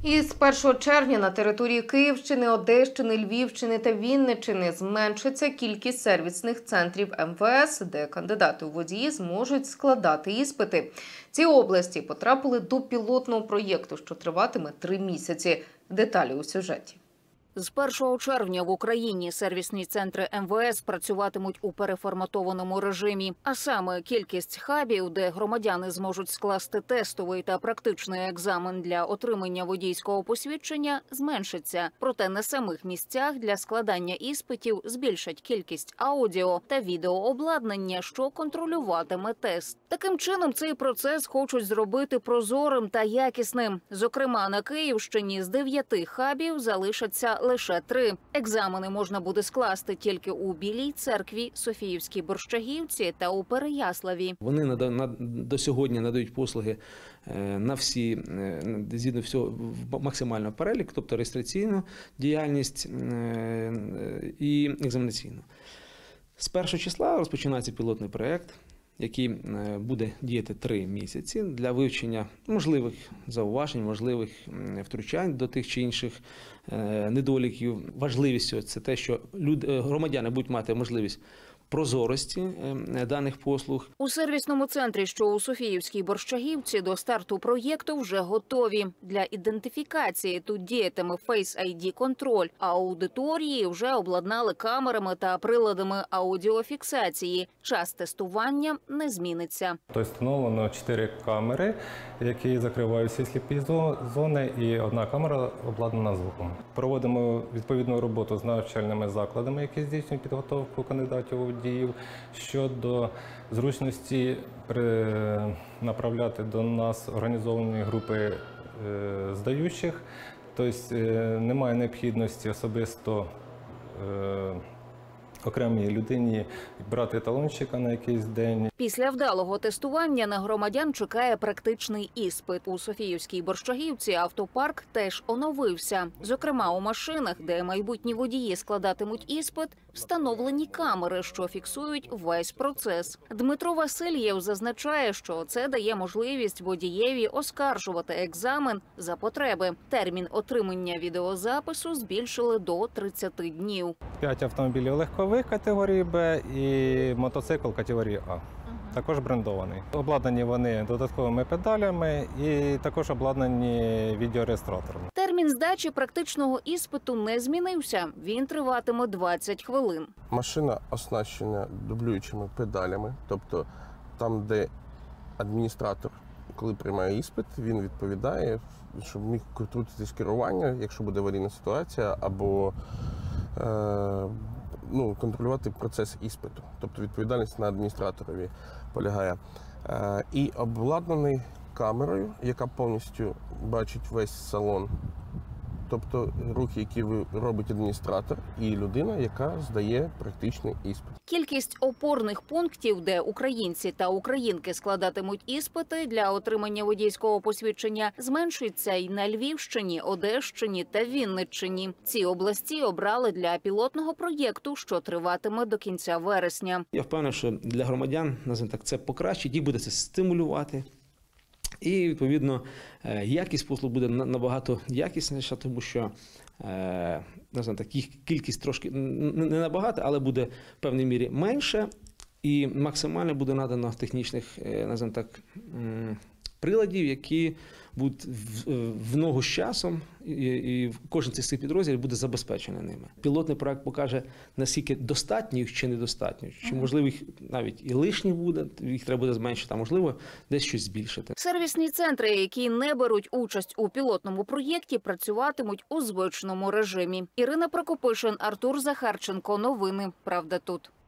Із 1 червня на території Київщини, Одещини, Львівщини та Вінниччини зменшиться кількість сервісних центрів МВС, де кандидати у водії зможуть складати іспити. Ці області потрапили до пілотного проєкту, що триватиме 3 місяці. Деталі у сюжеті. З 1 червня в Україні сервісні центри МВС працюватимуть у переформатованому режимі. А саме кількість хабів, де громадяни зможуть скласти тестовий та практичний екзамен для отримання водійського посвідчення, зменшиться. Проте на самих місцях для складання іспитів збільшать кількість аудіо та відеообладнання, що контролюватиме тест. Таким чином, цей процес хочуть зробити прозорим та якісним. Зокрема, на Київщині з 9 хабів залишаться лише 3. Екзамени можна буде скласти тільки у Білій Церкві, Софіївській Борщагівці та у Переяславі. Вони до сьогодні надають послуги на всі, згідно всього, максимально перелік, тобто реєстраційну діяльність і екзаменаційну. З 1 числа розпочинається пілотний проєкт, який буде діяти 3 місяці для вивчення можливих зауважень, можливих втручань до тих чи інших недоліків. Важливістю це те, що громадяни будуть мати можливість прозорості даних послуг. У сервісному центрі, що у Софіївській Борщагівці, до старту проєкту вже готові. Для ідентифікації тут діятиме Face ID-контроль, а аудиторії вже обладнали камерами та приладами аудіофіксації. Час тестування не зміниться. Тобто встановлено 4 камери, які закривають всі сліпі зони, і 1 камера обладнана звуком. Проводимо відповідну роботу з навчальними закладами, які здійснюють підготовку кандидатів у водіїв, щодо зручності направляти до нас організовані групи здаючих. Тобто немає необхідності особисто окремій людині брати талончика на якийсь день. Після вдалого тестування на громадян чекає практичний іспит. У Софіївській Борщагівці автопарк теж оновився. Зокрема, у машинах, де майбутні водії складатимуть іспит, встановлені камери, що фіксують весь процес. Дмитро Васильєв зазначає, що це дає можливість водієві оскаржувати екзамен за потреби. Термін отримання відеозапису збільшили до 30 днів. 5 автомобілів легкових категорії Б і мотоцикл категорії А. Також брендований. Обладнані вони додатковими педалями і також обладнані відеореєстратором. Термін здачі практичного іспиту не змінився. Він триватиме 20 хвилин. Машина оснащена дублюючими педалями, тобто там, де адміністратор, коли приймає іспит, він відповідає, щоб міг крутитись керування, якщо буде аварійна ситуація, або контролювати процес іспиту. Тобто відповідальність на адміністраторові полягає. І обладнаний камерою, яка повністю бачить весь салон. Тобто рухи, які робить адміністратор, і людина, яка здає практичний іспит. Кількість опорних пунктів, де українці та українки складатимуть іспити для отримання водійського посвідчення, зменшується і на Львівщині, Одещині та Вінниччині. Ці області обрали для пілотного проєкту, що триватиме до кінця вересня. Я впевнений, що для громадян, називаємо так, це покращить, їх буде це стимулювати. І, відповідно, якість послуг буде набагато якісніша, тому що їх кількість трошки не набагато, але буде в певній мірі менше. І максимально буде надано технічних, називаємо так, приладів, які будуть в ногу з часом, і кожен з цих підрозділів буде забезпечений ними. Пілотний проект покаже, наскільки достатньо їх чи недостатньо, чи можливо їх навіть і лишніх буде, їх треба буде зменшити, а можливо десь щось збільшити. Сервісні центри, які не беруть участь у пілотному проєкті, працюватимуть у звичному режимі. Ірина Прокопишин, Артур Захарченко. Новини «Правда тут».